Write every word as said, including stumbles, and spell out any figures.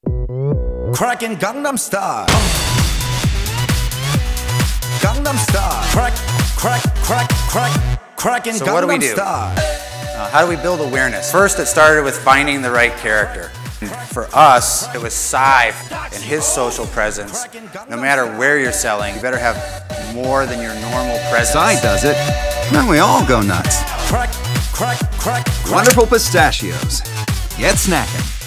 Crackin' Gangnam Style. Gangnam Style. Crack, crack, crack, crack. Crackin' So Gangnam what do we do? Style. Uh, how do we build awareness? First, it started with finding the right character. For us, it was Sai and his social presence. No matter where you're selling, you better have more than your normal presence. Sai does it, then we all go nuts. Crack, crack, crack, crack. Wonderful pistachios. Get snacking.